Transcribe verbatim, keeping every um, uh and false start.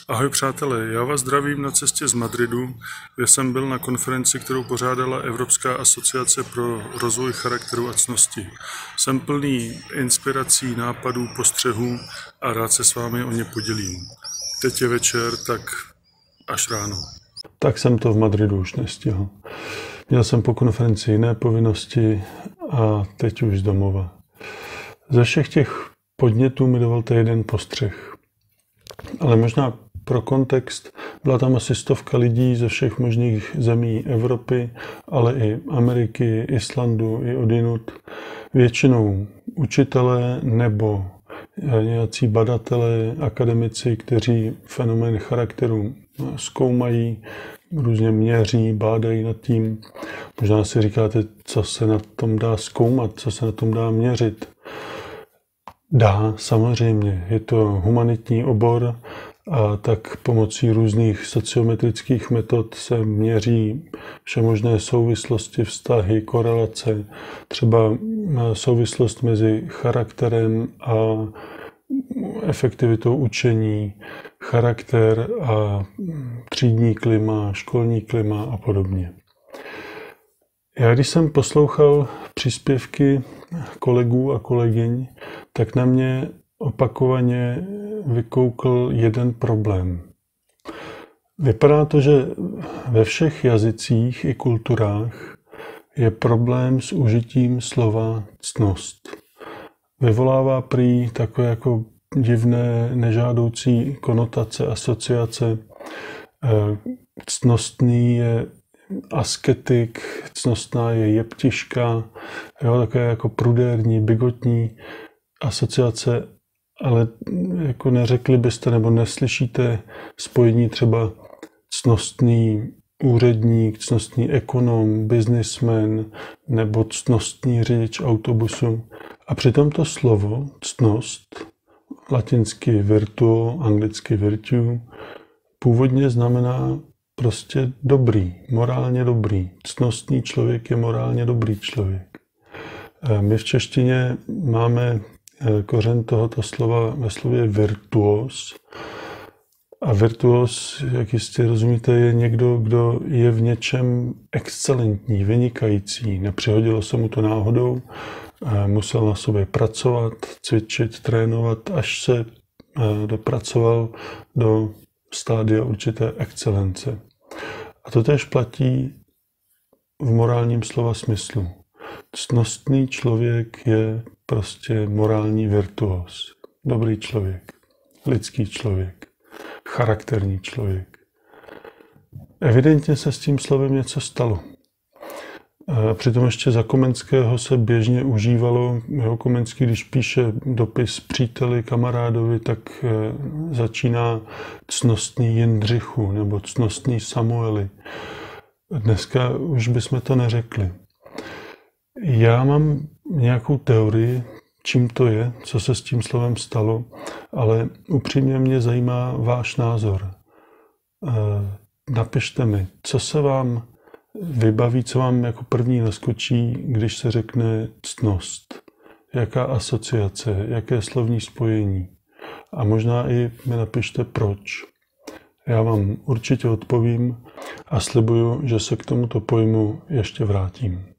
Ahoj přátelé, já vás zdravím na cestě z Madridu, kde jsem byl na konferenci, kterou pořádala Evropská asociace pro rozvoj charakteru a ctnosti. Jsem plný inspirací, nápadů, postřehů a rád se s vámi o ně podělím. Teď je večer, tak až ráno. Tak jsem to v Madridu už nestihl. Měl jsem po konferenci jiné povinnosti a teď už z domova. Ze všech těch podnětů mi dovolte jeden postřeh. Ale možná pro kontext, byla tam asi stovka lidí ze všech možných zemí Evropy, ale i Ameriky, Islandu, i odinut. Většinou učitelé nebo nějací badatelé, akademici, kteří fenomén charakteru zkoumají, různě měří, bádají nad tím. Možná si říkáte, co se na tom dá zkoumat, co se na tom dá měřit. Dá, samozřejmě. Je to humanitní obor a tak pomocí různých sociometrických metod se měří všemožné souvislosti, vztahy, korelace, třeba souvislost mezi charakterem a efektivitou učení, charakter a třídní klima, školní klima a podobně. Já když jsem poslouchal příspěvky kolegů a kolegyň, tak na mě opakovaně vykoukl jeden problém. Vypadá to, že ve všech jazycích i kulturách je problém s užitím slova ctnost. Vyvolává prý takové jako divné, nežádoucí konotace, asociace. Ctnostný je asketik, ctnostná je jeptiška, jo, také jako prudérní, bigotní asociace, ale jako neřekli byste nebo neslyšíte spojení třeba ctnostný úředník, ctnostný ekonom, businessman nebo ctnostný řidič autobusu. A přitom to slovo ctnost, latinsky virtuo, anglicky virtue, původně znamená prostě dobrý, morálně dobrý. Ctnostný člověk je morálně dobrý člověk. My v češtině máme kořen tohoto slova ve slově virtuos. A virtuos, jak jistě rozumíte, je někdo, kdo je v něčem excelentní, vynikající. Nepřihodilo se mu to náhodou, musel na sobě pracovat, cvičit, trénovat, až se dopracoval do stádia určité excelence. A to též platí v morálním slova smyslu. Ctnostný člověk je prostě morální virtuos. Dobrý člověk, lidský člověk, charakterní člověk. Evidentně se s tím slovem něco stalo. A přitom ještě za Komenského se běžně užívalo, jeho Komenský, když píše dopis příteli, kamarádovi, tak začíná ctnostný Jindřichu nebo ctnostný Samueli. Dneska už bychom to neřekli. Já mám nějakou teorii, čím to je, co se s tím slovem stalo, ale upřímně mě zajímá váš názor. Napište mi, co se vám vybaví, co vám jako první naskočí, když se řekne ctnost. Jaká asociace, jaké slovní spojení. A možná i mi napište proč. Já vám určitě odpovím a slibuju, že se k tomuto pojmu ještě vrátím.